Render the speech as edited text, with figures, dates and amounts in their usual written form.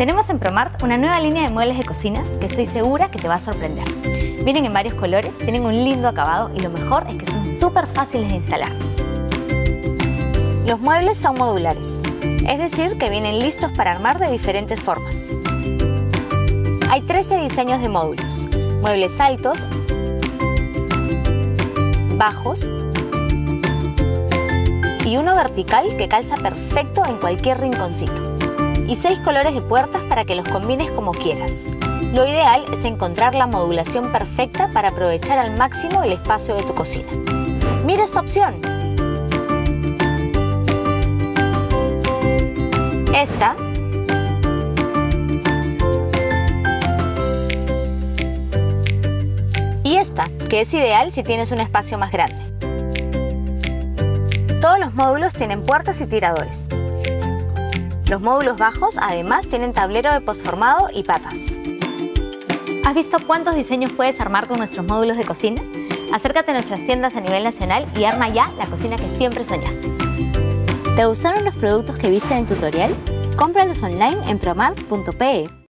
Tenemos en Promart una nueva línea de muebles de cocina que estoy segura que te va a sorprender. Vienen en varios colores, tienen un lindo acabado y lo mejor es que son súper fáciles de instalar. Los muebles son modulares, es decir, que vienen listos para armar de diferentes formas. Hay 13 diseños de módulos, muebles altos, bajos y uno vertical que calza perfecto en cualquier rinconcito. Y 6 colores de puertas para que los combines como quieras. Lo ideal es encontrar la modulación perfecta para aprovechar al máximo el espacio de tu cocina. ¡Mira esta opción! Esta y esta, que es ideal si tienes un espacio más grande. Todos los módulos tienen puertas y tiradores. Los módulos bajos además tienen tablero de postformado y patas. ¿Has visto cuántos diseños puedes armar con nuestros módulos de cocina? Acércate a nuestras tiendas a nivel nacional y arma ya la cocina que siempre soñaste. ¿Te gustaron los productos que viste en el tutorial? Cómpralos online en promart.pe.